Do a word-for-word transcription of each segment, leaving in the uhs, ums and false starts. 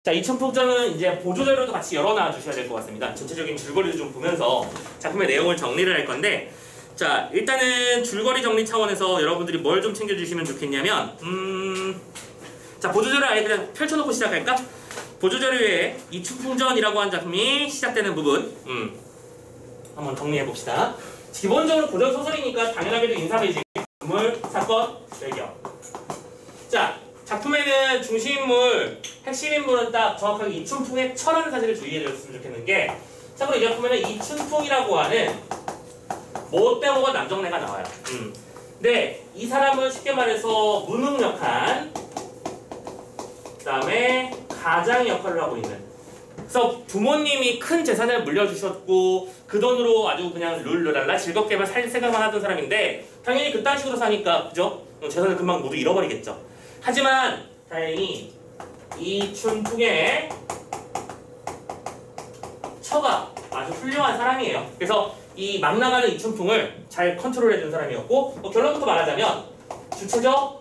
자, 이 첨폭전은 이제 보조자료도 같이 열어놔 주셔야 될 것 같습니다. 전체적인 줄거리를 좀 보면서 작품의 내용을 정리를 할 건데, 자, 일단은 줄거리 정리 차원에서 여러분들이 뭘 좀 챙겨주시면 좋겠냐면, 음, 자, 보조자료 아예 그냥 펼쳐놓고 시작할까? 보조자료에 이 춘풍전이라고 하는 작품이 시작되는 부분, 음, 한번 정리해봅시다. 기본적으로 고전 소설이니까 당연하게도 인사배직, 인물, 사건, 배경. 자, 작품에는 중심인물, 핵심 인물은 딱 정확하게 이춘풍의 처라는 사실을 주의해 줬으면 좋겠는 게, 참고로 이 작품에는 이춘풍이라고 하는 못되먹은 남정네가 나와요. 음. 근데 이 사람은 쉽게 말해서 무능력한, 그 다음에 가장의 역할을 하고 있는, 그래서 부모님이 큰 재산을 물려주셨고 그 돈으로 아주 그냥 룰루랄라 즐겁게만 살 생각만 하던 사람인데, 당연히 그딴 식으로 사니까 그죠? 재산을 금방 모두 잃어버리겠죠. 하지만 다행히 이춘풍의 처가 아주 훌륭한 사람이에요. 그래서 이 막 나가는 이춘풍을 잘 컨트롤해준 사람이었고, 뭐 결론부터 말하자면 주체적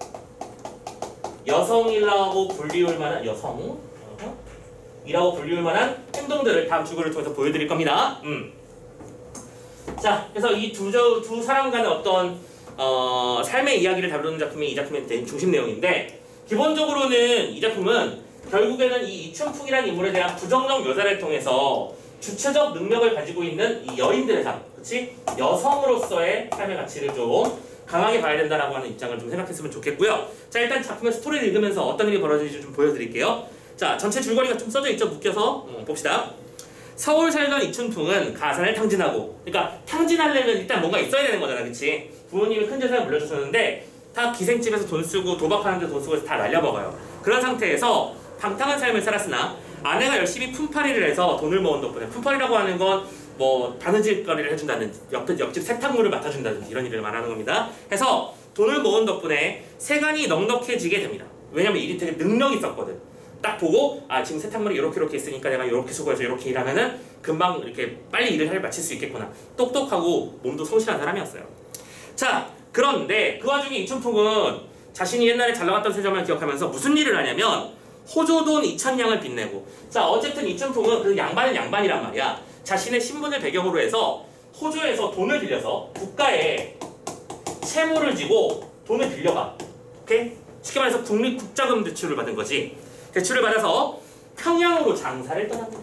여성이라고 불리울 만한 여성 이라고 불리울 만한 행동들을 다음 줄거리를 통해서 보여드릴 겁니다. 음. 자, 그래서 이 두 두 사람 간의 어떤 어, 삶의 이야기를 다루는 작품이 이 작품의 중심 내용인데, 기본적으로는 이 작품은 결국에는 이 이춘풍이라는 인물에 대한 부정적 묘사를 통해서 주체적 능력을 가지고 있는 이 여인들의 삶, 그치? 여성으로서의 삶의 가치를 좀 강하게 봐야 된다라고 하는 입장을 좀 생각했으면 좋겠고요. 자, 일단 작품의 스토리를 읽으면서 어떤 일이 벌어지는지 좀 보여드릴게요. 자, 전체 줄거리가 좀 써져 있죠? 묶여서 음, 봅시다. 서울 살던 이춘풍은 가산을 탕진하고, 그러니까 탕진하려면 일단 뭔가 있어야 되는 거잖아, 그치? 부모님이 큰 재산을 물려주셨는데 다 기생집에서 돈 쓰고 도박하는데 돈 쓰고 해서 다 날려먹어요. 그런 상태에서 방탕한 삶을 살았으나 아내가 열심히 품팔이를 해서 돈을 모은 덕분에, 품팔이라고 하는 건 뭐 바느질거리를 해준다든지 옆, 옆집 세탁물을 맡아준다든지 이런 일을 말하는 겁니다. 해서 돈을 모은 덕분에 세간이 넉넉해지게 됩니다. 왜냐면 일이 되게 능력이 있었거든. 딱 보고 아 지금 세탁물이 이렇게 이렇게 있으니까 내가 이렇게 수고해서 이렇게 일하면은 금방 이렇게 빨리 일을 마칠 수 있겠구나. 똑똑하고 몸도 성실한 사람이었어요. 자, 그런데 그 와중에 이춘풍은 자신이 옛날에 잘 나갔던 세점을 기억하면서 무슨 일을 하냐면 호조돈 이천 냥을 빚내고, 자 어쨌든 이춘풍은 그 양반은 양반이란 말이야. 자신의 신분을 배경으로 해서 호조에서 돈을 빌려서 국가에 채무를 지고 돈을 빌려가. 오케이? 쉽게 말해서 국립 국자금 대출을 받은 거지. 대출을 받아서 평양으로 장사를 떠납니다.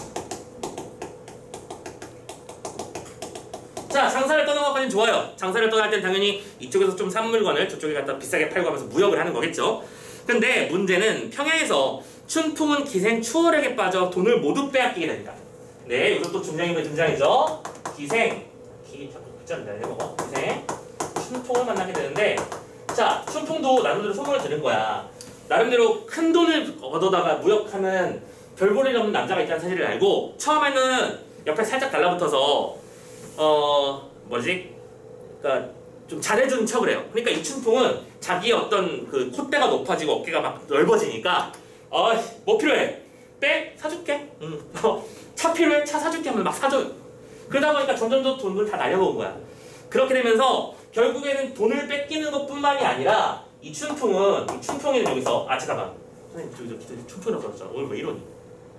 자, 장사를 떠는 것까지는 좋아요. 장사를 떠날 땐 당연히 이쪽에서 좀 산 물건을 저쪽에 갖다 비싸게 팔고 하면서 무역을 하는 거겠죠. 근데 문제는 평양에서 춘풍은 기생 추월에게 빠져 돈을 모두 빼앗기게 됩니다. 네, 여기서 또 등장인물 등장이죠. 기생, 기, 자꾸 글자를 내려먹어. 기생, 춘풍을 만나게 되는데, 자, 춘풍도 나름대로 소문을 들은 거야. 나름대로 큰 돈을 얻어다가 무역하는 별볼일 없는 남자가 있다는 사실을 알고, 처음에는 옆에 살짝 달라붙어서 어 뭐지? 그러니까 좀 잘해주는 척을 해요. 그러니까 이춘풍은 자기의 어떤 그 콧대가 높아지고 어깨가 막 넓어지니까 어 뭐 필요해? 빼? 사줄게. 응. 차 필요해? 차 사줄게 하면 막 사줘요. 그러다 보니까 점점 더 돈을 다 날려먹은 거야. 그렇게 되면서 결국에는 돈을 뺏기는 것뿐만이 아니라 이춘풍은 이춘풍이는 여기서 아 잠깐만 선생님 저기 저 춘풍이라고 썼잖아. 오늘 왜 이러니?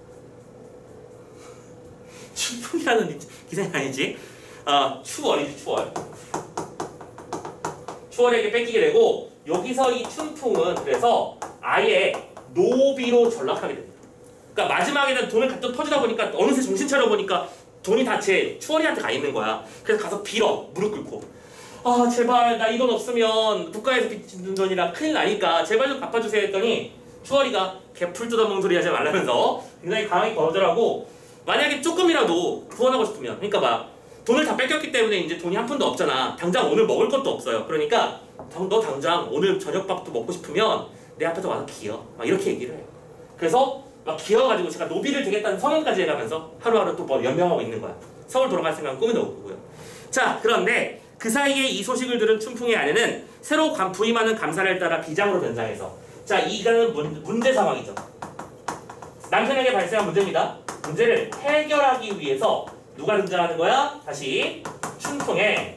춘풍이라는 기생이 아니지? 아 추월이지 추월. 추월에게 뺏기게 되고, 여기서 이 춘풍은 그래서 아예 노비로 전락하게 됩니다. 그러니까 마지막에는 돈을 갖다 터지다 보니까 어느새 정신 차려보니까 돈이 다 제 추월이한테 가 있는 거야. 그래서 가서 빌어, 무릎 꿇고 아 제발 나 이 돈 없으면 국가에서 빚진 돈이라 큰일 나니까 제발 좀 갚아주세요 했더니 추월이가 개풀 뜯어먹는 소리 하지 말라면서 굉장히 강하게 거절하고, 만약에 조금이라도 구원하고 싶으면, 그러니까 막 돈을 다 뺏겼기 때문에 이제 돈이 한 푼도 없잖아. 당장 오늘 먹을 것도 없어요. 그러니까 너 당장 오늘 저녁밥도 먹고 싶으면 내 앞에서 와서 기어. 막 이렇게 얘기를 해요. 그래서 막 기어가지고 제가 노비를 되겠다는 선언까지 해가면서 하루하루 또 뭐 연명하고 있는 거야. 서울 돌아갈 생각은 꿈에도 없고요. 자, 그런데 그 사이에 이 소식을 들은 춘풍의 아내는 새로 부임하는 감사를 따라 비장으로 변장해서, 자 이거는 문, 문제 상황이죠. 남편에게 발생한 문제입니다. 문제를 해결하기 위해서 누가 등장하는 거야? 다시 춘풍의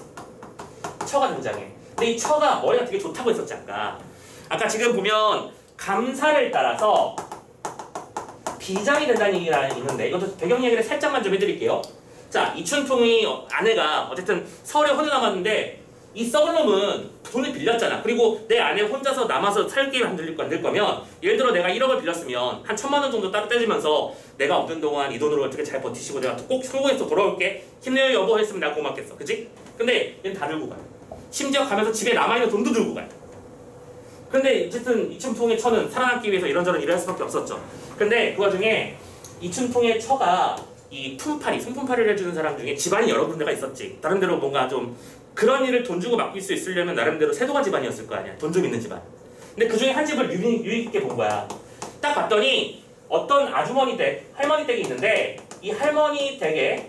처가 등장해. 근데 이 처가 머리가 되게 좋다고 했었지 아까. 아까 지금 보면 감사를 따라서 비장이 된다는 얘기가 있는데 이것도 배경 얘기를 살짝만 좀 해드릴게요. 자, 이춘풍이 아내가 어쨌든 서울에 혼자 남았는데 이 썩은 놈은 돈을 빌렸잖아. 그리고 내 아내 혼자서 남아서 살 기회를 안 들릴 거- 안 될 거면 예를 들어 내가 일억을 빌렸으면 한 천만 원 정도 따로 떼주면서 내가 없는 동안 이 돈으로 어떻게 잘 버티시고 내가 꼭 성공해서 돌아올게. 힘내요 여보 했으면 내가 고맙겠어. 그치? 근데 얘는 다 들고 가요. 심지어 가면서 집에 남아있는 돈도 들고 가요. 근데 어쨌든 이춘풍의 처는 살아남기 위해서 이런저런 일을 할 수밖에 없었죠. 근데 그 와중에 이춘풍의 처가 이 품팔이, 손품팔이를 해주는 사람 중에 집안이 여러 군데가 있었지. 다른 데로 뭔가 좀 그런 일을 돈 주고 맡길 수 있으려면 나름대로 세도가 집안이었을 거 아니야. 돈 좀 있는 집안. 근데 그 중에 한 집을 유익, 유익 있게 본 거야. 딱 봤더니 어떤 아주머니 댁, 할머니 댁이 있는데 이 할머니 댁에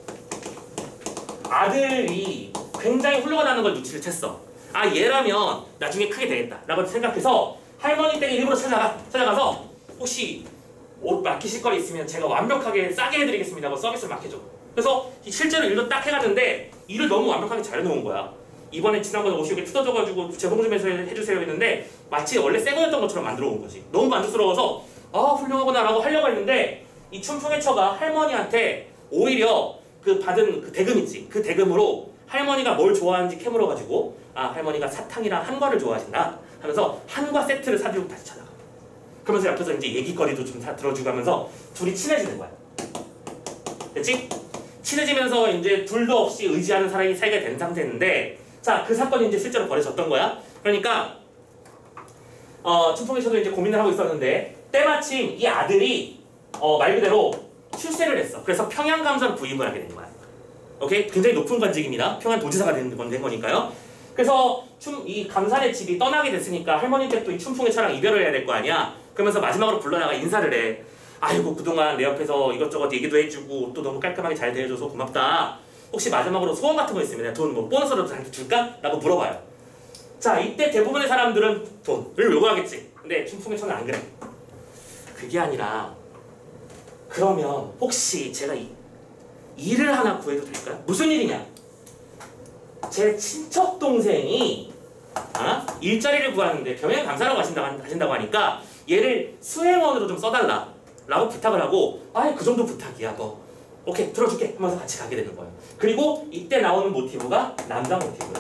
아들이 굉장히 훌륭하다는 걸 눈치를 챘어. 아, 얘라면 나중에 크게 되겠다 라고 생각해서 할머니 댁에 일부러 찾아가, 찾아가서 혹시 옷 맡기실 거 있으면 제가 완벽하게 싸게 해드리겠습니다 하고 서비스를 맡겨줘. 그래서 실제로 일도 딱 해갔는데 일을 너무 완벽하게 잘 해놓은 거야. 이번에 지난번에 옷이 이렇게 뜯어져가지고 재봉 좀 해서 해주세요 했는데 마치 원래 새 거였던 것처럼 만들어 온 거지. 너무 만족스러워서 아 훌륭하구나 라고 하려고 했는데 이 춘풍의 처가 할머니한테 오히려 그 받은 그 대금 있지. 그 대금으로 할머니가 뭘 좋아하는지 캐물어가지고 아 할머니가 사탕이랑 한과를 좋아하신다 하면서 한과 세트를 사주고 다시 찾아가. 그러면서 옆에서 이제 얘기거리도 좀 다 들어주고 하면서 둘이 친해지는 거야. 됐지? 친해지면서 이제 둘도 없이 의지하는 사람이 사이가 된 상태인데 자, 그 사건이 이제 실제로 벌어졌던 거야. 그러니까 어, 춘풍의 처도 이제 고민을 하고 있었는데 때마침 이 아들이 어, 말 그대로 출세를 했어. 그래서 평양감사로 부임을 하게 된 거야. 오케이? 굉장히 높은 관직입니다. 평양 도지사가 된, 건, 된 거니까요. 그래서 춤, 이 감산의 집이 떠나게 됐으니까 할머니 댁도 이 춘풍의 처랑 이별을 해야 될 거 아니야. 그러면서 마지막으로 불러나가 인사를 해. 아이고 그동안 내 옆에서 이것저것 얘기도 해주고 또 너무 깔끔하게 잘 대해줘서 고맙다. 혹시 마지막으로 소원 같은 거 있으면 내가 돈 뭐 보너스라도 나한테 줄까? 라고 물어봐요. 자, 이때 대부분의 사람들은 돈을 요구하겠지. 근데 춘풍의 처는 안 그래. 그게 아니라 그러면 혹시 제가 이, 일을 하나 구해도 될까요? 무슨 일이냐? 제 친척 동생이 어? 일자리를 구하는데 병행 감사라고 하신다고, 하신다고 하니까 얘를 수행원으로 좀 써달라 라고 부탁을 하고 아예 그 정도 부탁이야 뭐 오케이 들어줄게 하면서 같이 가게 되는 거예요. 그리고 이때 나오는 모티브가 남자 모티브야.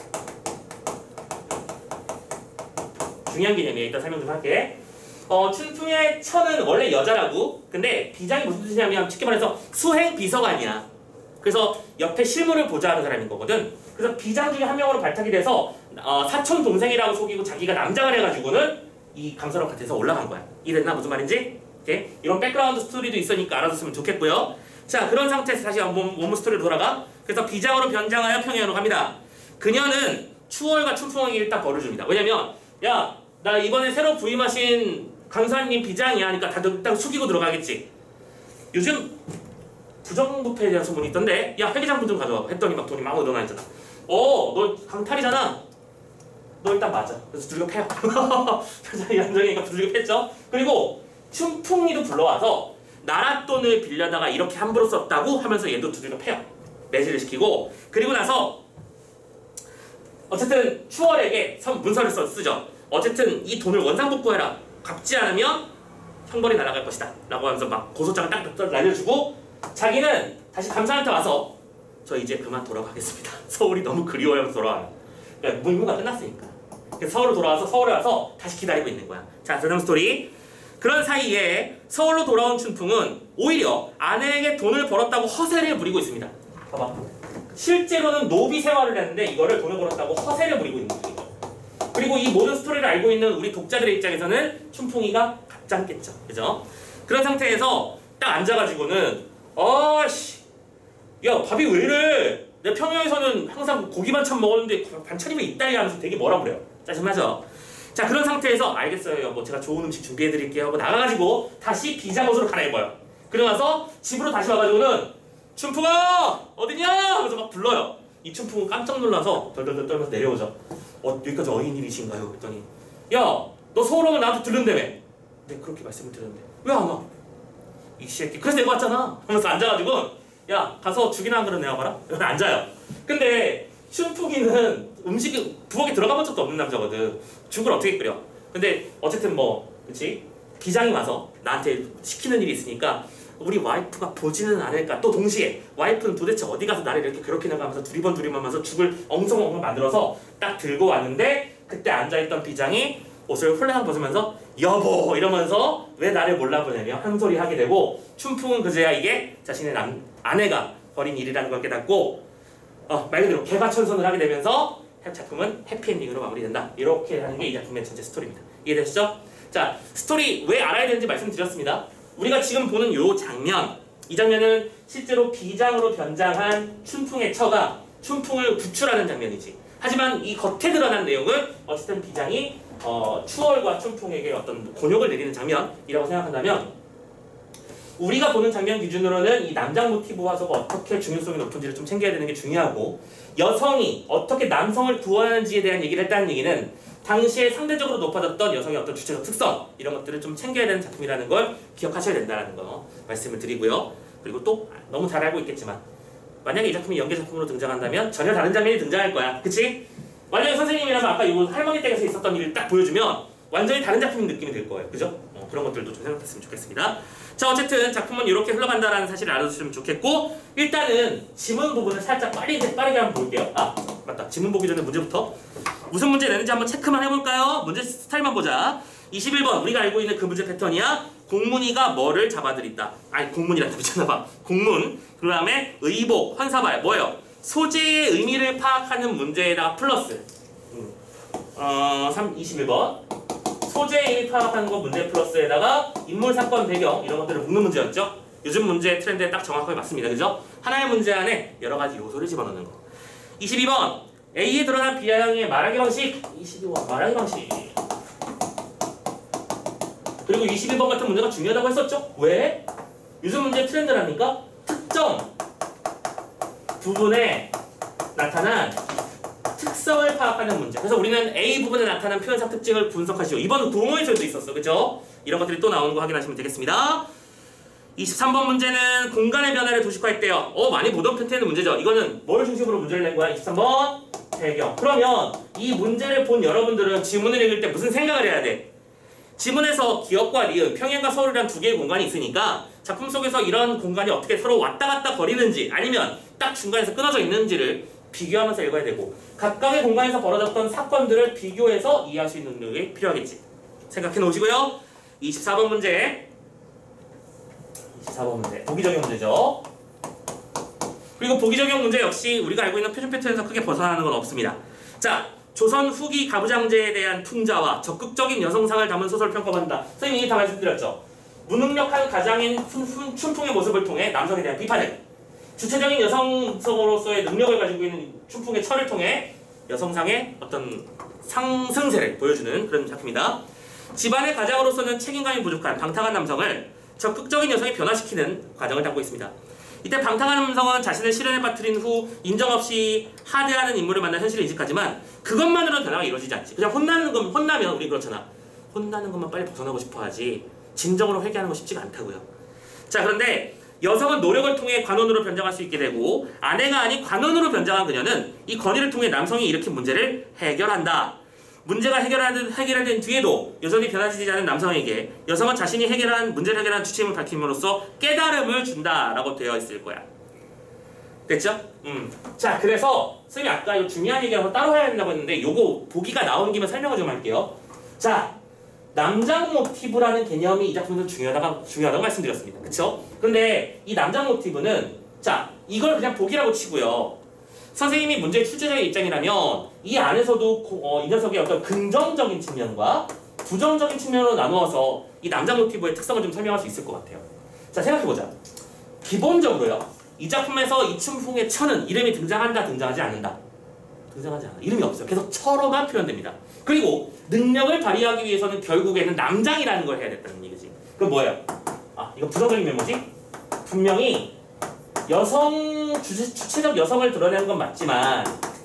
중요한 개념이야. 이따 설명 좀 할게. 어, 춘풍의 처는 원래 여자라고. 근데 비장이 무슨 뜻이냐면 쉽게 말해서 수행 비서관이야. 그래서 옆에 실무를 보좌하는 사람인 거거든. 그래서 비장 중에 한 명으로 발탁이 돼서 어, 사촌 동생이라고 속이고 자기가 남장을 해가지고는 이 감사로 같아서 올라간 거야. 이해됐나? 무슨 말인지? 오케이? 이런 백그라운드 스토리도 있으니까 알아뒀으면 좋겠고요. 자, 그런 상태에서 다시 원문, 원문 스토리로 돌아가. 그래서 비장으로 변장하여 평양으로 갑니다. 그녀는 추월과 춘풍에게 일단 벌을 줍니다. 왜냐면 야, 나 이번에 새로 부임하신 강사님 비장이야 하니까 다들 일단 숙이고 들어가겠지. 요즘 부정부패에 대한 소문이 있던데 야 회계장부 좀 가져와 했더니 막 돈이 막 늘어나 있잖아. 어, 너 강탈이잖아. 너 일단 맞아. 그래서 두들겨 패요. 양정이니까 두들겨 팼죠. 그리고 춘풍이도 불러와서 나라 돈을 빌려다가 이렇게 함부로 썼다고 하면서 얘도 두들겨 패요. 매질을 시키고 그리고 나서 어쨌든 추월에게 문서를 써, 쓰죠. 어쨌든 이 돈을 원상복구해라. 갚지 않으면 형벌이 날아갈 것이다 라고 하면서 막 고소장을 딱 날려주고 자기는 다시 감사한테 와서 저 이제 그만 돌아가겠습니다. 서울이 너무 그리워요 하면서 돌아와요. 그러니까 무임무가 끝났으니까. 그래서 서울로 돌아와서 서울에 와서 다시 기다리고 있는 거야. 자, 전형 스토리. 그런 사이에 서울로 돌아온 춘풍은 오히려 아내에게 돈을 벌었다고 허세를 부리고 있습니다. 봐봐. 실제로는 노비 생활을 했는데 이거를 돈을 벌었다고 허세를 부리고 있는 거예요. 그리고 이 모든 스토리를 알고 있는 우리 독자들의 입장에서는 춘풍이가 가짠겠죠. 그죠? 그런 상태에서 딱 앉아가지고는 어씨 야 밥이 왜 이래? 내가 평양에서는 항상 고기 반찬 먹었는데 반찬이 왜 있다리 하면서 되게 뭐라 그래요. 짜증나죠? 자, 그런 상태에서 알겠어요 여보 제가 좋은 음식 준비해드릴게요 하고 나가가지고 다시 비장 옷으로 갈아입어요. 그러고 나서 집으로 다시 와가지고는 춘풍아 어디냐? 하면서 막 불러요. 이 춘풍은 깜짝 놀라서 덜덜덜 떨면서 내려오죠. 어, 여기까지 어인일이신가요? 그랬더니 야 너 서울 오면 나한테 들른다며. 네 그렇게 말씀을 드렸는데 왜 안 와? 이 새끼 그래서 내가 왔잖아 하면서 앉아가지고 야 가서 죽이나 한 그릇 내와봐라. 이러면 앉아요. 근데 춘풍이는 음식이 부엌에 들어가본 적도 없는 남자거든. 죽을 어떻게 끓여? 근데 어쨌든 뭐 그치? 비장이 와서 나한테 시키는 일이 있으니까 우리 와이프가 보지는 않을까. 또 동시에 와이프는 도대체 어디 가서 나를 이렇게 괴롭히는가 하면서 두리번 두리번 하면서 죽을 엉성엉성 만들어서 딱 들고 왔는데 그때 앉아있던 비장이 옷을 홀랑 벗으면서 여보 이러면서 왜 나를 몰라보냐며 한 소리 하게 되고 춘풍은 그제야 이게 자신의 남, 아내가 벌인 일이라는 걸 깨닫고 어, 말 그대로 개과천선을 하게 되면서 작품은 해피엔딩으로 마무리된다. 이렇게 하는 게 이 작품의 전체 스토리입니다. 이해되시죠? 자, 스토리 왜 알아야 되는지 말씀드렸습니다. 우리가 지금 보는 요 장면, 이 장면은 실제로 비장으로 변장한 춘풍의 처가 춘풍을 구출하는 장면이지. 하지만 이 겉에 드러난 내용은 어쨌든 비장이 어, 추월과 춘풍에게 어떤 곤욕을 내리는 장면이라고 생각한다면 우리가 보는 장면 기준으로는 이 남장 모티브 화소가 어떻게 중요성이 높은지를 좀 챙겨야 되는 게 중요하고 여성이 어떻게 남성을 구원하는지에 대한 얘기를 했다는 얘기는 당시에 상대적으로 높아졌던 여성의 어떤 주체적 특성 이런 것들을 좀 챙겨야 되는 작품이라는 걸 기억하셔야 된다는 거 말씀을 드리고요. 그리고 또 너무 잘 알고 있겠지만 만약에 이 작품이 연계 작품으로 등장한다면 전혀 다른 장면이 등장할 거야. 그치? 만약에 선생님이라서 아까 이 할머니 댁에서 있었던 일을 딱 보여주면 완전히 다른 작품인 느낌이 들 거예요. 그죠? 어, 그런 것들도 좀 생각했으면 좋겠습니다. 자, 어쨌든 작품은 이렇게 흘러간다라는 사실을 알아두시면 좋겠고 일단은 지문 부분을 살짝 빠르게, 빠르게 한번 볼게요. 아, 맞다. 지문 보기 전에 문제부터 무슨 문제 내는지 한번 체크만 해볼까요? 문제 스타일만 보자. 이십일 번 우리가 알고 있는 그 문제 패턴이야. 공문이가 뭐를 잡아들인다. 아니 공문이란다 미쳤나봐. 공문 그 다음에 의복, 환사발 뭐예요? 소재의 의미를 파악하는 문제에다가 플러스 음. 어, 이십일 번 소재의 의미 파악하는 거 문제 플러스에다가 인물, 사건, 배경 이런 것들을 묶는 문제였죠. 요즘 문제 트렌드에 딱 정확하게 맞습니다. 그죠? 하나의 문제 안에 여러 가지 요소를 집어넣는 거. 이십이 번 A에 드러난 B양의 말하기 방식. 이십이 번 말하기 방식. 그리고 이십일 번 같은 문제가 중요하다고 했었죠? 왜? 요즘 문제 트렌드라니까 특정 부분에 나타난 특성을 파악하는 문제. 그래서 우리는 A 부분에 나타난 표현사 특징을 분석하시오. 이번 구모에서도 있었어. 그죠? 이런 것들이 또 나오는 거 확인하시면 되겠습니다. 이십삼 번 문제는 공간의 변화를 도식화했대요. 어, 많이 보던 패턴의 문제죠. 이거는 뭘 중심으로 문제를 낸 거야? 이십삼 번 배경. 그러면 이 문제를 본 여러분들은 지문을 읽을 때 무슨 생각을 해야 돼? 지문에서 기업과 리을, 평양과 서울이란 두 개의 공간이 있으니까 작품 속에서 이런 공간이 어떻게 서로 왔다 갔다 거리는지 아니면 딱 중간에서 끊어져 있는지를 비교하면서 읽어야 되고 각각의 공간에서 벌어졌던 사건들을 비교해서 이해할 수 있는 능력이 필요하겠지. 생각해 놓으시고요. 이십사 번 문제. 이십사 번 문제. 보기 적용 문제죠. 그리고 보기 적용 문제 역시 우리가 알고 있는 표준 패턴에서 크게 벗어나는 건 없습니다. 자, 조선 후기 가부장제에 대한 풍자와 적극적인 여성상을 담은 소설 평가받는다. 선생님이 이미 다 말씀드렸죠. 무능력한 가장인 춘풍의 모습을 통해 남성에 대한 비판을, 주체적인 여성성으로서의 능력을 가지고 있는 춘풍의 철을 통해 여성상의 어떤 상승세를 보여주는 그런 작품이다. 집안의 가장으로서는 책임감이 부족한 방탕한 남성을 적극적인 여성이 변화시키는 과정을 담고 있습니다. 이때 방탕한 남성은 자신을 시련에 빠뜨린 후 인정 없이 하대하는 인물을 만나 현실을 인식하지만 그것만으로는 변화가 이루어지지 않지. 그냥 혼나는 것, 혼나면 우리 그렇잖아. 혼나는 것만 빨리 벗어나고 싶어 하지 진정으로 회개하는 거 쉽지가 않다고요. 자, 그런데 여성은 노력을 통해 관원으로 변장할 수 있게 되고 아내가 아닌 관원으로 변장한 그녀는 이 건의를 통해 남성이 일으킨 문제를 해결한다. 문제가 해결하는, 해결된 뒤에도 여전히 변화되지 않은 남성에게 여성은 자신이 해결한 문제를 해결한 주체임을 밝힘으로써 깨달음을 준다라고 되어 있을 거야. 됐죠? 음. 자, 그래서 선생님이 아까 이거 중요한 얘기라서 따로 해야 된다고 했는데 요거 보기가 나오는 김에 설명을 좀 할게요. 자, 남장 모티브라는 개념이 이 작품에서 중요하다고, 중요하다고 말씀드렸습니다. 그쵸? 근데 이 남장 모티브는 자, 이걸 그냥 보기라고 치고요. 선생님이 문제의 출제자의 입장이라면 이 안에서도 어, 이 녀석의 어떤 긍정적인 측면과 부정적인 측면으로 나누어서 이 남장 모티브의 특성을 좀 설명할 수 있을 것 같아요. 자, 생각해보자. 기본적으로요. 이 작품에서 이 춘풍의 처는 이름이 등장한다, 등장하지 않는다. 등장하지 않아. 이름이 없어요. 계속 처로만 표현됩니다. 그리고 능력을 발휘하기 위해서는 결국에는 남장이라는 걸 해야 됐다는 얘기지. 그럼 뭐예요? 아, 이거 부정적인 메모지? 분명히 여성, 주체, 주체적 여성을 드러내는 건 맞지만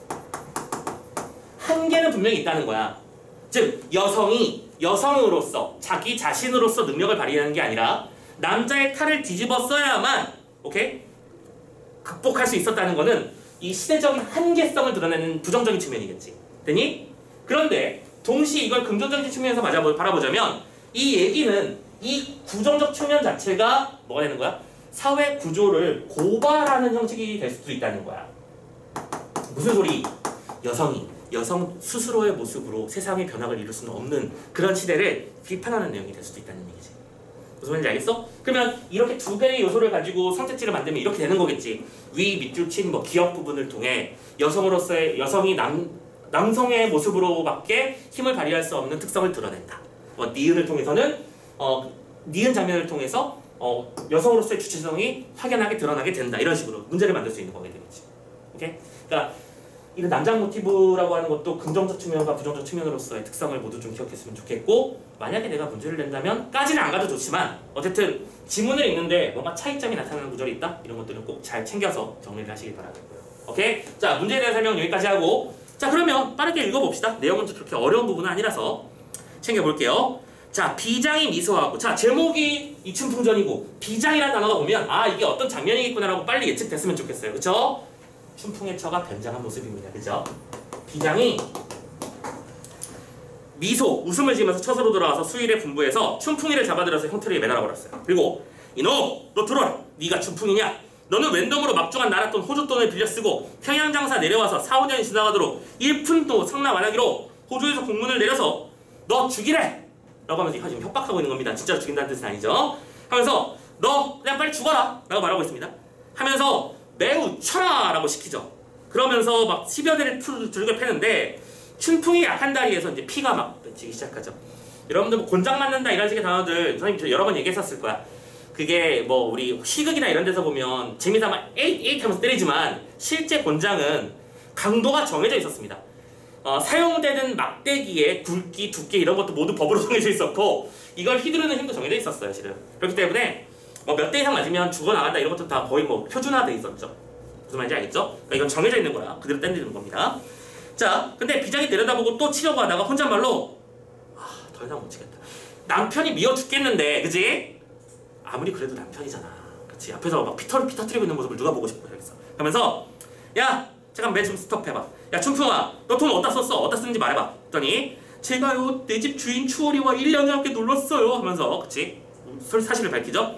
한계는 분명히 있다는 거야. 즉, 여성이 여성으로서 자기 자신으로서 능력을 발휘하는 게 아니라 남자의 탈을 뒤집어 써야만 오케이? 극복할 수 있었다는 거는 이 시대적인 한계성을 드러내는 부정적인 측면이겠지. 되니? 그런데 동시에 이걸 긍정적인 측면에서 맞아 바라보자면 이 얘기는 이 구정적 측면 자체가 뭐가 되는 거야? 사회 구조를 고발하는 형식이 될 수도 있다는 거야. 무슨 소리? 여성이 여성 스스로의 모습으로 세상의 변화를 이룰 수는 없는 그런 시대를 비판하는 내용이 될 수도 있다는 얘기지. 무슨 말인지 알겠어? 그러면 이렇게 두 개의 요소를 가지고 선택지를 만들면 이렇게 되는 거겠지. 위, 밑줄 친 뭐 기억 부분을 통해 여성으로서의 여성이 남, 남성의 모습으로밖에 힘을 발휘할 수 없는 특성을 드러낸다. 뭐 니은을 통해서는 어, 니은 장면을 통해서 어, 여성으로서의 주체성이 확연하게 드러나게 된다. 이런 식으로 문제를 만들 수 있는 거게 되겠지. 오케이? 그러니까 이런 남장 모티브라고 하는 것도 긍정적 측면과 부정적 측면으로서의 특성을 모두 좀 기억했으면 좋겠고, 만약에 내가 문제를 낸다면 까지는 안 가도 좋지만 어쨌든 지문을 읽는데 뭔가 차이점이 나타나는 구절이 있다? 이런 것들은 꼭 잘 챙겨서 정리를 하시길 바라고요. 오케이? 자, 문제에 대한 설명 여기까지 하고, 자 그러면 빠르게 읽어봅시다. 내용은 그렇게 어려운 부분은 아니라서 챙겨볼게요. 자, 비장이 미소하고, 자 제목이 이춘풍전이고 비장이라는 단어가 보면 아 이게 어떤 장면이겠구나라고 빨리 예측됐으면 좋겠어요. 그쵸? 춘풍의 처가 변장한 모습입니다. 그죠? 비장이 미소, 웃음을 지으면서 처소로 돌아와서 수일의 분부에서 춘풍이를 잡아들여서 형틀에 매달아 버렸어요. 그리고 이놈! 너 들어라! 네가 춘풍이냐? 너는 웬덤으로 막중한 나랏돈 호주돈을 빌려 쓰고 평양장사 내려와서 사, 오 년이 지나가도록 일푼도 상납 안 하기로 호주에서 공문을 내려서 너 죽이래! 라고 하면서 지금 협박하고 있는 겁니다. 진짜로 죽인다는 뜻은 아니죠. 하면서 너 그냥 빨리 죽어라! 라고 말하고 있습니다. 하면서 매우 쳐라! 라고 시키죠. 그러면서 막 십여 대를 줄을 패는데 춘풍이 약한 다리에서 이제 피가 막 맺히기 시작하죠. 여러분들 뭐 곤장 맞는다 이런 식의 단어들 선생님 저 여러 번 얘기했었을 거야. 그게 뭐 우리 시극이나 이런 데서 보면 재미삼아 에잇 에잇 하면서 때리지만 실제 곤장은 강도가 정해져 있었습니다. 어, 사용되는 막대기의 굵기, 두께 이런 것도 모두 법으로 정해져 있었고 이걸 휘두르는 힘도 정해져 있었어요. 실은. 그렇기 때문에 뭐 몇 대 이상 맞으면 죽어나간다 이런 것도 다 거의 뭐 표준화돼 있었죠. 무슨 말인지 알겠죠? 그러니까 이건 정해져 있는 거야. 그대로 때리는 겁니다. 자, 근데 비장이 내려다보고 또 치려고 하다가 혼잣말로 아, 더 이상 못 치겠다. 남편이 미워 죽겠는데, 그지? 아무리 그래도 남편이잖아. 그치? 앞에서 막 피터를 피터트리고 있는 모습을 누가 보고 싶어 그랬어. 하면서 야, 잠깐 맨 좀 스톱해봐. 야, 춘풍아, 너 돈 어디다 썼어? 어디다 쓰는지 말해봐. 그랬더니 제가요, 내 집 주인 추월이와 일 년에 함께 놀렀어요. 하면서, 그치? 사실을 밝히죠?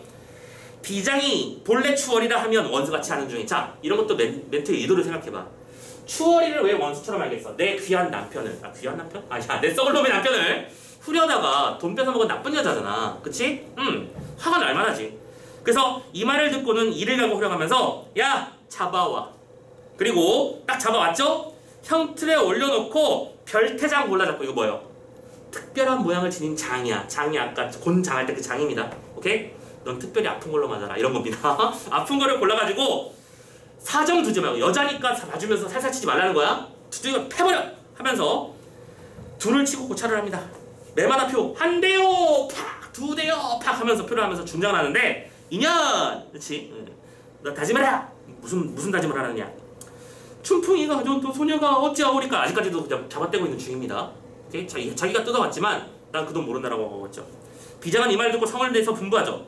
비장이 본래 추월이라 하면 원수같이 하는 중에 자, 이런 것도 멘, 멘트의 의도를 생각해봐. 추월이를 왜 원수처럼 알겠어? 내 귀한 남편을, 아 귀한 남편? 아니야, 내 썩을 놈의 남편을 후려다가 돈 뺏어먹은 나쁜 여자잖아. 그치? 음, 화가 날만하지. 그래서 이 말을 듣고는 이를 가고 후려가면서 야, 잡아와. 그리고 딱 잡아왔죠? 형틀에 올려놓고 별태장 골라잡고 이거 뭐예요? 특별한 모양을 지닌 장이야. 장이 아까 곤장할 때 그 장입니다. 오케이? 넌 특별히 아픈 걸로 맞아라. 이런 겁니다. 아픈 거를 골라가지고 사정 두지 말고 여자니까 봐주면서 살살 치지 말라는 거야. 두들겨 패버려! 하면서 둘을 치고 고찰을 합니다. 매마다 표 한 대요! 팍! 두 대요! 팍! 하면서 표를 하면서 중장을 하는데 인연! 그렇지? 너 다짐을 해라! 무슨 무슨 다짐을 하느냐? 춘풍이가 가져온 또 소녀가 어찌하오리까? 아직까지도 그냥 잡아떼고 있는 중입니다. 오케이? 자기, 자기가 뜯어왔지만 난 그 돈 모른다라고 하고있죠. 비장은 이 말을 듣고 성을 내서 분부하죠.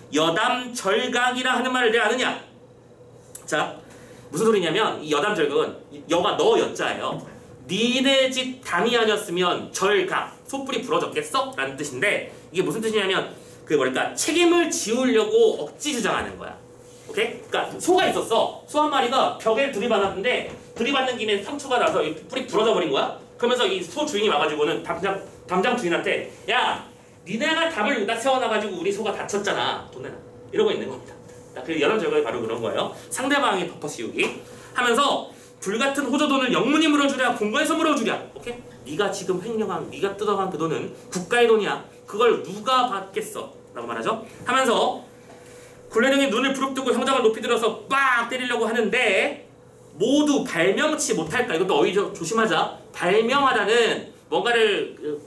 여담절각이라 하는 말을 내가 아느냐? 자, 무슨 소리냐면 이 여담절각은 여가 너 여자예요. 니네 집 담이 아니었으면 절각, 소뿔이 부러졌겠어? 라는 뜻인데 이게 무슨 뜻이냐면 그 뭐랄까 책임을 지우려고 억지 주장하는 거야. 오케이? 그러니까 소가 있었어. 소 한 마리가 벽에 들이받았는데 들이받는 김에 상처가 나서 뿔이 부러져 버린 거야. 그러면서 이 소 주인이 와가지고는 담장, 담장 주인한테 야, 니네가 담을 여기다 세워놔가지고 우리 소가 다쳤잖아. 돈 내놔. 이러고 있는 겁니다. 그 여담절각이 바로 그런 거예요. 상대방이 덮어 씌우기 하면서 불같은 호조돈을 영문이 물어주랴 공과에서 물어주랴. 오케이? 네가 지금 횡령한, 네가 뜯어간 그 돈은 국가의 돈이야. 그걸 누가 받겠어? 라고 말하죠. 하면서 굴레령이 눈을 부릅뜨고 형장을 높이 들어서 빡 때리려고 하는데 모두 발명치 못할까? 이것도 어휘 조심하자. 발명하다는 뭔가를 그,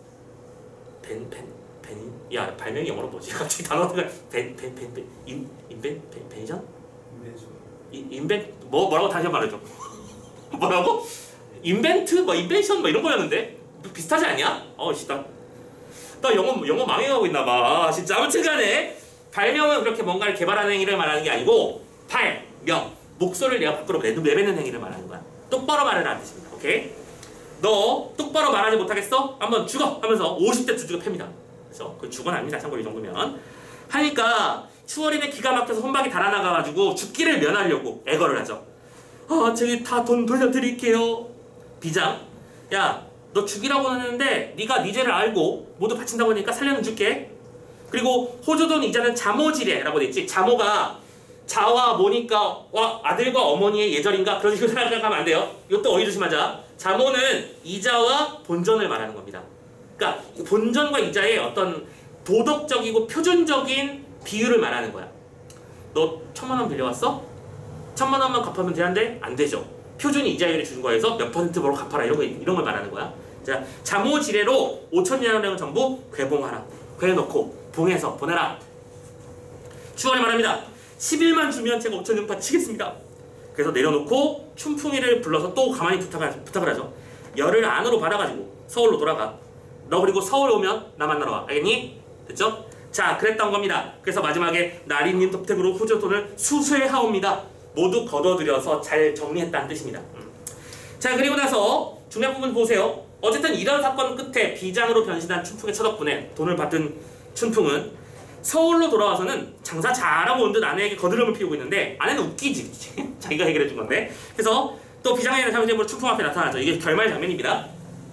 벤, 벤, 벤, 야 발명이 영어로 뭐지? 갑자기 단어가 벤, 벤, 벤, 벤, 인, 인벤, 벤, 벤션? 인, 인벤, 뭐 뭐라고 다시 한번 말해줘. 뭐라고? 인벤트, 뭐 인벤션, 뭐 이런 거였는데 비슷하지 않냐? 어, 진짜. 나 영어 영어 망해가고 있나봐. 아, 진짜 아무튼간에 발명은 그렇게 뭔가를 개발하는 행위를 말하는 게 아니고 발명 목소리를 내가 밖으로 내뱉는 행위를 말하는 거야. 똑바로 말하라는 뜻입니다. 오케이? 너 똑바로 말하지 못하겠어? 한번 죽어! 하면서 오십 대 두들겨 팹니다. 그래서 그 죽어는 아닙니다. 참고로 이 정도면. 하니까 추월이는 기가 막혀서 혼박이 달아나가가지고 죽기를 면하려고 애걸을 하죠. 아, 저기 다 돈 돌려드릴게요. 비장, 야, 너 죽이라고 했는데 네가 네 죄를 알고 모두 바친다고 하니까 살려는 줄게. 그리고 호조돈 이자는 자모지례라고 돼 있지. 자모가 자와 모니까와 아들과 어머니의 예절인가 그런 식으로 생각하면 안 돼요. 이것도 어휘 조심하자. 자모는 이자와 본전을 말하는 겁니다. 그러니까 본전과 이자의 어떤 도덕적이고 표준적인 비율을 말하는 거야. 너 천만 원 빌려왔어? 천만 원만 갚으면 되는데 안 되죠. 표준 이자율이 준 거에서 몇 퍼센트 벌어 갚아라 이런 거 이런 걸 말하는 거야. 자, 자모지례로 오천이라는 원을 전부 괴봉하라. 괴놓고 봉해서 보내라. 추월이 말합니다. 십일만 주면 제가 오천 원 바치겠습니다. 그래서 내려놓고 춘풍이를 불러서 또 가만히 부탁을, 부탁을 하죠. 열을 안으로 받아가지고 서울로 돌아가. 너 그리고 서울 오면 나 만나러 와. 알겠니? 됐죠? 자, 그랬던 겁니다. 그래서 마지막에 나리님 덕택으로 호조돈을 수수해하옵니다. 모두 거둬들여서 잘 정리했다는 뜻입니다. 음. 자, 그리고 나서 중요한 부분 보세요. 어쨌든 이런 사건 끝에 비장으로 변신한 춘풍의 첫 덕분에 돈을 받은 춘풍은 서울로 돌아와서는 장사 잘하고 온 듯 아내에게 거드름을 피우고 있는데 아내는 웃기지. 자기가 해결해 준 건데. 그래서 또 비장에 대한 사용제물로 춘풍 앞에 나타나죠. 이게 결말 장면입니다.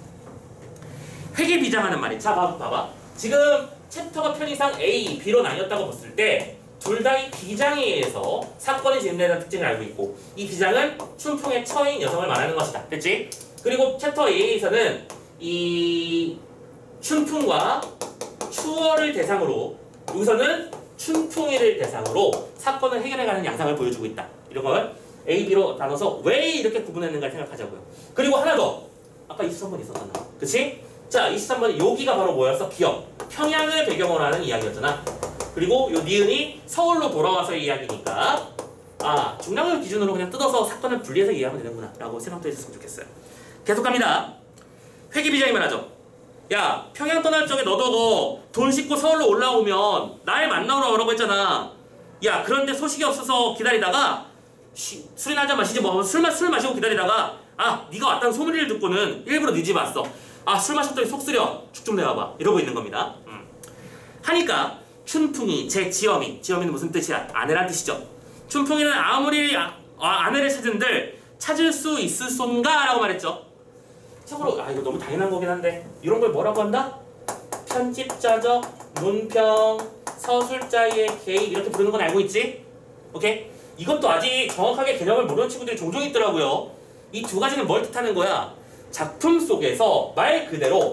회계 비장하는 말이. 자, 봐봐, 봐봐. 지금 챕터가 편의상 A, B로 나뉘었다고 봤을 때 둘 다 이 비장에 의해서 사건이 진행되는 특징을 알고 있고 이 비장은 춘풍의 처인 여성을 말하는 것이다. 됐지? 그리고 챕터 A에서는 이 춘풍과 추월을 대상으로 여기서는 춘풍이를 대상으로 사건을 해결해가는 양상을 보여주고 있다. 이런 걸 A, B로 나눠서 왜 이렇게 구분했는가 생각하자고요. 그리고 하나 더. 아까 이십삼 번 있었잖아. 그치? 자, 이십삼 번이 여기가 바로 뭐였어? 기억. 평양을 배경으로 하는 이야기였잖아. 그리고 요 니은이 서울로 돌아와서의 이야기니까 아, 중량을 기준으로 그냥 뜯어서 사건을 분리해서 이해하면 되는구나 라고 생각도 해줬으면 좋겠어요. 계속 갑니다. 회계비장이 말하죠. 야, 평양 떠날 적에 너도 돈 싣고 서울로 올라오면 날 만나러 오라고 했잖아. 야, 그런데 소식이 없어서 기다리다가 쉬, 술이나 한잔 마시지 뭐 술, 마, 술 마시고 기다리다가 아, 네가 왔다는 소문을 듣고는 일부러 네 집 왔어. 아, 술 마셨더니 속 쓰려. 죽 좀 내와봐. 이러고 있는 겁니다. 음. 하니까 춘풍이 제 지엄이, 지엄이는 무슨 뜻이야? 아내란 뜻이죠. 춘풍이는 아무리 아, 아, 아내를 찾은들 찾을 수 있을손가? 라고 말했죠. 참고로 아, 이거 너무 당연한 거긴 한데 이런 걸 뭐라고 한다? 편집자적, 논평, 서술자의 개입 이렇게 부르는 건 알고 있지? 오케이? 이것도 아직 정확하게 개념을 모르는 친구들이 종종 있더라고요. 이 두 가지는 뭘 뜻하는 거야? 작품 속에서 말 그대로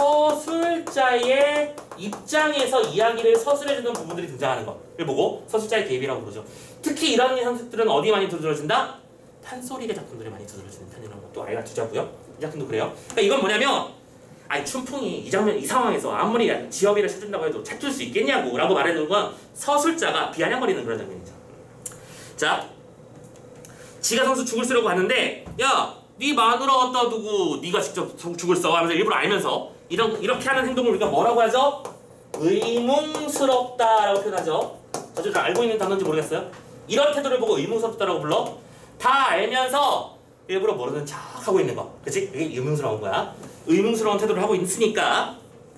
서술자의 입장에서 이야기를 서술해주는 부분들이 등장하는 것을 보고 서술자의 개입이라고 부르죠. 특히 이런 형식들은 어디 많이 두드러진다? 판소리계 작품들이 많이 두드러지는 편이라는 것도 아이가 두자고요. 이 작품도 그래요. 그러니까 이건 뭐냐면 아니 춘풍이 이 장면 이 상황에서 아무리 지어비를 찾는다고 해도 찾을 수 있겠냐고 라고 말해주는 건 서술자가 비아냥거리는 그런 장면이죠. 자, 지가 선수 죽을 쓰려고 하는데 야, 네 마누라 갖다 두고 네가 직접 죽을 써 하면서 일부러 알면서 이런, 이렇게 하는 행동을 우리가 뭐라고 하죠? 의문스럽다라고 표현하죠. 저도 잘 알고 있는 단어인지 모르겠어요. 이런 태도를 보고 의문스럽다라고 불러. 다 알면서 일부러 모르는 척 하고 있는 거. 그치? 이게 의문스러운 거야. 의문스러운 태도를 하고 있으니까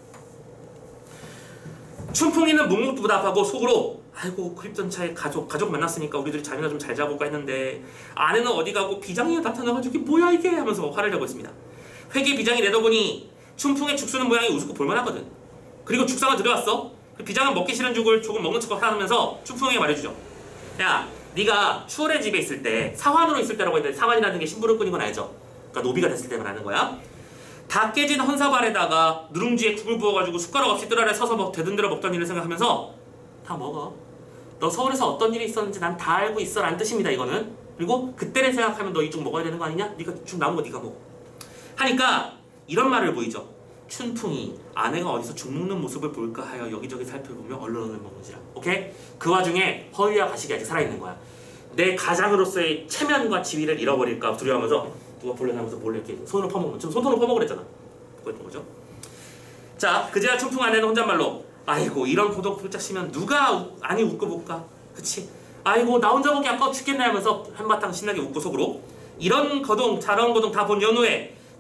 춘풍이는 묵묵부답하고 속으로 아이고 그립전차에 가족 가족 만났으니까 우리들이 잠이나 좀 잘 자볼까 했는데 아내는 어디 가고 비장이 나타나가지고 이게 뭐야 이게 하면서 화를 내고 있습니다. 회계 비장이 내다보니 춘풍의 죽수는 모양이 우습고 볼만하거든. 그리고 죽상을 들여왔어. 비장은 먹기 싫은 죽을 조금 먹는 척 하면서 춘풍에게 말해주죠. 야, 네가 추월의 집에 있을 때 사환으로 있을 때라고 했는데 사환이라는 게 심부름 꾼인 건 알죠? 그러니까 노비가 됐을 때 말하는 거야. 다 깨진 헌사발에다가 누룽지에 국을 부어가지고 숟가락 없이 뜰 아래 서서 먹, 되든대로 먹던 일을 생각하면서 다 먹어. 너 서울에서 어떤 일이 있었는지 난 다 알고 있어 라는 뜻입니다. 이거는. 그리고 그때를 생각하면 너 이쪽 먹어야 되는 거 아니냐? 네가 죽 남은 거 네가 먹어. 하니까 이런 말을 보이죠. 춘풍이 아내가 어디서 죽 먹는 모습을 볼까 하여 여기저기 살펴보며 얼른얼른 먹는지라. 오케이? 그 와중에 허위와 가식이 아직 살아있는 거야. 내 가장으로서의 체면과 지위를 잃어버릴까 두려워하면서 누가 볼래 하면서 몰래 이렇게 손으로 퍼먹는. 지금 손으로 퍼먹으랬잖아. 그랬던 거죠. 자, 그제야 춘풍 아내는 혼잣말로 아이고 이런 고독 불짝시면 누가 우, 아니 웃고 볼까? 그치? 아이고 나 혼자 보기 아까워 죽겠네 하면서 한바탕 신나게 웃고 속으로 이런 거동 저런 거동 다 본 연후에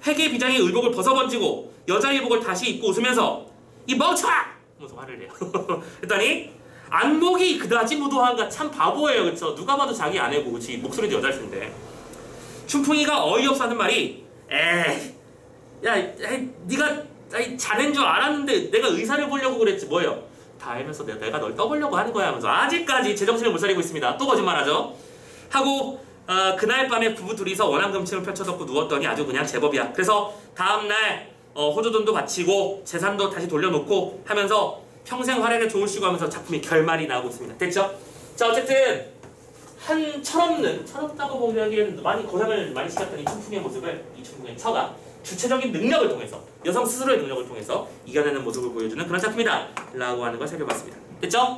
회계 비장의 의복을 벗어번지고 여자 의복을 다시 입고 웃으면서 이 멍청아! 하면서 화를 내요. 그랬더니 안목이 그다지 무도한가 참 바보예요. 그쵸? 누가 봐도 자기 아내고 그치? 목소리도 여자일 텐데. 춘풍이가 어이없어 하는 말이 에이 야 에이, 네가 에이, 자넨 줄 알았는데 내가 의사를 보려고 그랬지 뭐예요. 다 알면서 내가, 내가 널 떠보려고 하는 거야 하면서 아직까지 제정신을 못 차리고 있습니다. 또 거짓말하죠. 하고 어, 그날 밤에 부부 둘이서 원앙금침을 펼쳐놓고 누웠더니 아주 그냥 제법이야. 그래서 다음날 어, 호조돈도 바치고 재산도 다시 돌려놓고 하면서 평생 활약에 좋으시고 하면서 작품이 결말이 나오고 있습니다. 됐죠? 자 어쨌든 한 철없는 철없다고 보기에는 많이 고생을 많이 시켰던 이 춘풍의 모습을 이 춘풍의 처가 주체적인 능력을 통해서 여성 스스로의 능력을 통해서 이겨내는 모습을 보여주는 그런 작품이다 라고 하는 걸 살펴봤습니다. 됐죠?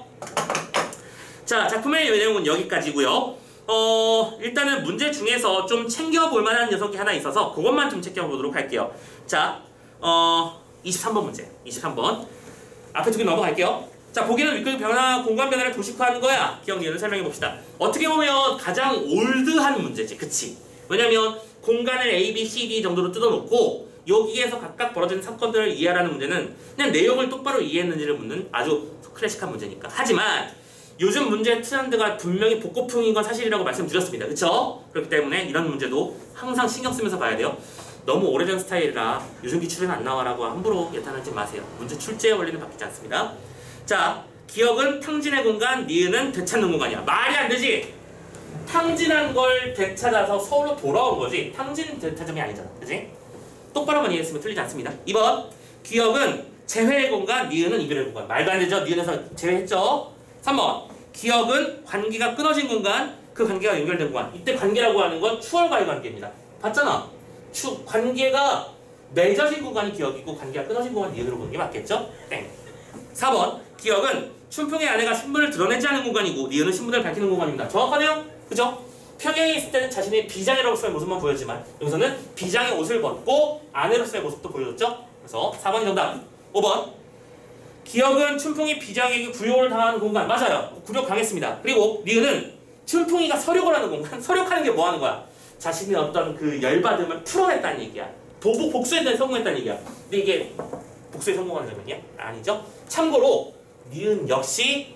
자 작품의 내용은 여기까지고요. 어 일단은 문제 중에서 좀 챙겨볼 만한 녀석이 하나 있어서 그것만 좀 챙겨보도록 할게요. 자 어 이십삼 번 문제 이십삼 번 앞에 두 개 넘어갈게요. 자 보기는 윗글 변화 공간 변화를 도식화하는 거야. 기억 이유를 설명해 봅시다. 어떻게 보면 가장 올드한 문제지 그치? 왜냐면 공간을 A, B, C, D 정도로 뜯어놓고 여기에서 각각 벌어진 사건들을 이해하라는 문제는 그냥 내용을 똑바로 이해했는지를 묻는 아주 클래식한 문제니까. 하지만 요즘 문제 트렌드가 분명히 복고풍인 건 사실이라고 말씀드렸습니다. 그쵸? 그렇기 때문에 이런 문제도 항상 신경 쓰면서 봐야 돼요. 너무 오래된 스타일이라 요즘 기출에는 안 나와라고 함부로 예단하지 마세요. 문제 출제의 원리는 바뀌지 않습니다. 자, 기억은 탕진의 공간, 니은은 되찾는 공간이야. 말이 안 되지? 탕진한 걸 되찾아서 서울로 돌아온 거지 탕진 되찾음이 아니잖아. 그치? 똑바로만 이해했으면 틀리지 않습니다. 이 번 기억은 재회의 공간, 니은은 이별의 공간. 말도 안 되죠? 니은에서 재회했죠? 삼 번 기억은 관계가 끊어진 공간, 그 관계가 연결된 공간. 이때 관계라고 하는 건 추월과의 관계입니다. 봤잖아. 추, 관계가 맺어진 공간이 기억이고 관계가 끊어진 공간이 니은으로 보는 게 맞겠죠? 땡. 사 번 기억은 춘풍의 아내가 신분을 드러내지 않은 공간이고 니은은 신분을 밝히는 공간입니다. 정확하네요? 그죠? 평양에 있을 때는 자신의 비장애로서의 모습만 보였지만 여기서는 비장의 옷을 벗고 아내로서의 모습도 보여줬죠? 그래서 사 번이 정답. 오 번 기억은 춘풍이 비장에게 굴욕을 당하는 공간. 맞아요. 굴욕 당했습니다. 그리고 니은은 춘풍이가 서력을 하는 공간. 서력하는 게 뭐 하는 거야? 자신의 어떤 그 열받음을 풀어냈다는 얘기야. 보복 복수에 대해 성공했다는 얘기야. 근데 이게 복수에 성공하는 장면이야? 아니죠. 참고로 니은 역시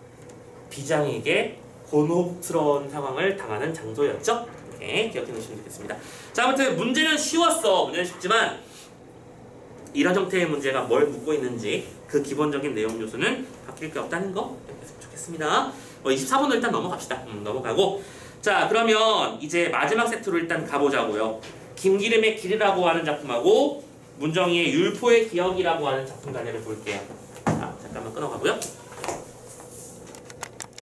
비장에게 곤혹스러운 상황을 당하는 장소였죠. 이렇게 기억해 놓으시면 되겠습니다. 자, 아무튼 문제는 쉬웠어. 문제는 쉽지만 이런 형태의 문제가 뭘 묻고 있는지 그 기본적인 내용 요소는 바뀔 게 없다는 거 기억했으면 좋겠습니다. 어, 이십사 번으로 일단 넘어갑시다. 음, 넘어가고 자 그러면 이제 마지막 세트로 일단 가보자고요. 김기름의 길이라고 하는 작품하고 문정희의 율포의 기억이라고 하는 작품 간에를 볼게요. 자, 잠깐만 끊어가고요.